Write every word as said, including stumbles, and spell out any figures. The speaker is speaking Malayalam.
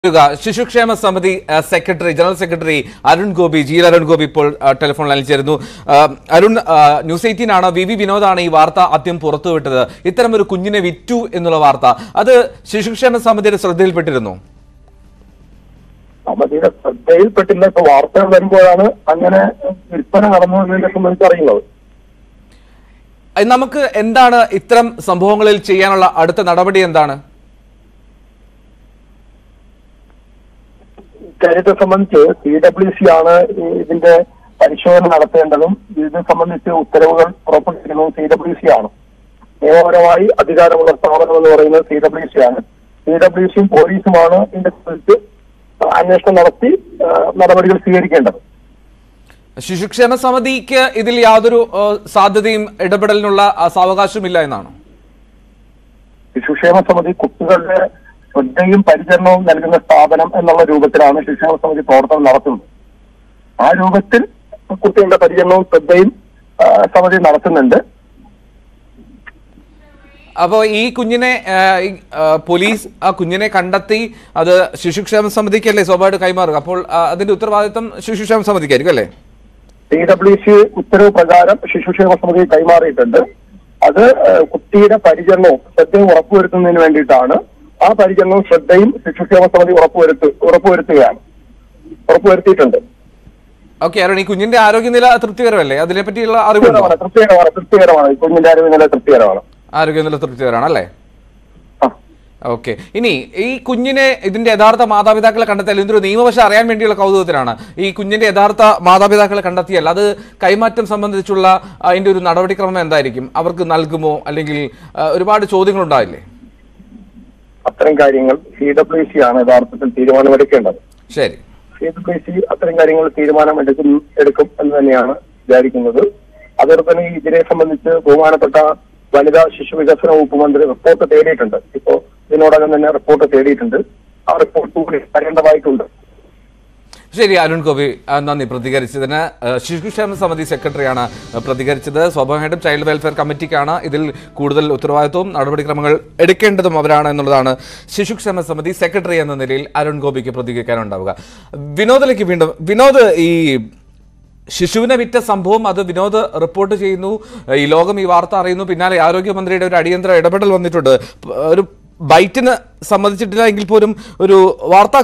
ശിശുക്ഷേമ സമിതി secretary general secretary Arun Gopi ji Arun Gopi ഇപ്പോൾ ടെലിഫോൺ ലൈനിൽ ചേരുന്നു. അരുൺ, ന്യൂസ് എയ്റ്റീൻ ആണ് വി വി വിനോദാണ് ഈ വാർത്ത ആദ്യം പുറത്തുവിട്ടത്. ഇത്തരം ഒരു കുഞ്ഞിനെ വിറ്റു എന്നുള്ള വാർത്ത അത് ശിശുക്ഷേമ സമിതിയുടെ ശ്രദ്ധയിൽപ്പെട്ടിരുന്നു. സമിതിയുടെ ശ്രദ്ധയിൽപ്പെട്ടില്ല. ഇപ്പൊ വാർത്തകൾ വരുമ്പോഴാണ് അങ്ങനെ വിൽപ്പന നടന്നതിനെ സംബന്ധിച്ച് അറിയുന്നത്. നമുക്ക് എന്താണ് ഇത്തരം സംഭവങ്ങളിൽ ചെയ്യാനുള്ള അടുത്ത നടപടി എന്താണ്? ഇക്കാര്യത്തെ സംബന്ധിച്ച് സി ഡബ്ല്യു സി ആണ് ഇതിന്റെ പരിശോധന നടത്തേണ്ടതും ഇത് സംബന്ധിച്ച് ഉത്തരവുകൾ പുറപ്പെടുവിക്കുന്നതും സി ഡബ്ല്യു സി ആണ്. നിയമപരമായി അധികാരമുള്ള സ്ഥാപനം എന്ന് പറയുന്നത് സി ഡബ്ല്യു സി ആണ്. സി ഡബ്ല്യു സിയും പോലീസുമാണ് ഇതിനെ സംബന്ധിച്ച് അന്വേഷണം നടത്തി നടപടികൾ സ്വീകരിക്കേണ്ടത്. ശിശുക്ഷേമ സമിതിക്ക് ഇതിൽ യാതൊരു സാധ്യതയും ഇടപെടലിനുള്ള സാവകാശമില്ല എന്നാണ്. ശിശുക്ഷേമ സമിതി കുട്ടികളുടെ ശ്രദ്ധയും പരിചരണവും നൽകുന്ന സ്ഥാപനം എന്നുള്ള രൂപത്തിലാണ് ശിശുക്ഷേമ സമിതി പ്രവർത്തനം നടത്തുന്നത്. ആ രൂപത്തിൽ കുട്ടികളുടെ പരിചരണവും ശ്രദ്ധയും സമിതി നടത്തുന്നുണ്ട്. അപ്പോ ഈ കുഞ്ഞിനെ പോലീസ് ആ കുഞ്ഞിനെ കണ്ടെത്തി അത് ശിശുക്ഷേമ സമിതിക്കല്ലേ സ്വാഭാവികമായിട്ട് കൈമാറുക. അപ്പോൾ അതിന്റെ ഉത്തരവാദിത്വം ശിശുക്ഷേമ സമിതിക്കായിരിക്കും അല്ലേ? സി ഡബ്ല്യു സി ഉത്തരവ് പ്രകാരം ശിശുക്ഷേമ സമിതി കൈമാറിയിട്ടുണ്ട്. അത് കുട്ടിയുടെ പരിചരണവും ശ്രദ്ധയും ഉറപ്പുവരുത്തുന്നതിന് വേണ്ടിയിട്ടാണ്. ആ പരിചരണവും ശ്രദ്ധയും ശിശുക്ഷേമ സമിതി ഉറപ്പുവരുത്തു ഉറപ്പുവരുത്തുകയാണ് ഉറപ്പുവരുത്തിയിട്ടുണ്ട്. ഓക്കെ അരുൺ, ഈ കുഞ്ഞിന്റെ ആരോഗ്യനില തൃപ്തികരമല്ലേ? അതിനെപ്പറ്റിയുള്ള അറിവ് തൃപ്തികരമാണ് തൃപ്തികരമാണ് കുഞ്ഞിന്റെ ആരോഗ്യനില തൃപ്തികരമാണ് ആരോഗ്യനില തൃപ്തികരമാണ് അല്ലേ? ഓക്കെ. ഇനി ഈ കുഞ്ഞിനെ ഇതിന്റെ യഥാർത്ഥ മാതാപിതാക്കളെ കണ്ടെത്തിയാൽ ഇതിന്റെ ഒരു നിയമവശം അറിയാൻ വേണ്ടിയുള്ള കൗതുകത്തിലാണ്. ഈ കുഞ്ഞിന്റെ യഥാർത്ഥ മാതാപിതാക്കളെ കണ്ടെത്തിയാൽ അത് കൈമാറ്റം സംബന്ധിച്ചുള്ള അതിന്റെ ഒരു നടപടിക്രമം എന്തായിരിക്കും? അവർക്ക് നൽകുമോ? അല്ലെങ്കിൽ ഒരുപാട് ചോദ്യങ്ങൾ ഉണ്ടാവില്ലേ? അത്തരം കാര്യങ്ങൾ സി ഡബ്ല്യു സി ആണ് യഥാർത്ഥത്തിൽ തീരുമാനമെടുക്കേണ്ടത്. ശരി, സി ഡബ്ല്യു സി അത്തരം കാര്യങ്ങൾ തീരുമാനം എടുക്കും എടുക്കും എന്ന് തന്നെയാണ് വിചാരിക്കുന്നത്. അതോടെ തന്നെ ഇതിനെ സംബന്ധിച്ച് ബഹുമാനപ്പെട്ട വനിതാ ശിശു വികസന വകുപ്പ് മന്ത്രി റിപ്പോർട്ട് തേടിയിട്ടുണ്ട്. ഇപ്പോ ഇതിനോടകം തന്നെ റിപ്പോർട്ട് തേടിയിട്ടുണ്ട്. ആ റിപ്പോർട്ട് കൂടി തരേണ്ടതായിട്ടുണ്ട്. ശരി, അരുൺ ഗോപി നന്ദി പ്രതികരിച്ചതിന്. ശിശുക്ഷേമ സമിതി സെക്രട്ടറിയാണ് പ്രതികരിച്ചത്. സ്വാഭാവികമായിട്ടും ചൈൽഡ് വെൽഫെയർ കമ്മിറ്റിക്കാണ് ഇതിൽ കൂടുതൽ ഉത്തരവാദിത്വവും നടപടിക്രമങ്ങൾ എടുക്കേണ്ടതും അവരാണ് എന്നുള്ളതാണ് ശിശുക്ഷേമ സമിതി സെക്രട്ടറി എന്ന നിലയിൽ അരുൺ ഗോപിക്ക് പ്രതികരിക്കാനുണ്ടാവുക. വിനോദിലേക്ക് വീണ്ടും. വിനോദ്, ഈ ശിശുവിനെ വിറ്റ സംഭവം അത് വിനോദ് റിപ്പോർട്ട് ചെയ്യുന്നു, ഈ ലോകം ഈ വാർത്ത അറിയുന്നു, പിന്നാലെ ആരോഗ്യമന്ത്രിയുടെ ഒരു അടിയന്തര ഇടപെടൽ വന്നിട്ടുണ്ട്. ഒരു ബൈറ്റിന് സമ്മതിച്ചിട്ടില്ല എങ്കിൽ പോലും ഒരു വാർത്താ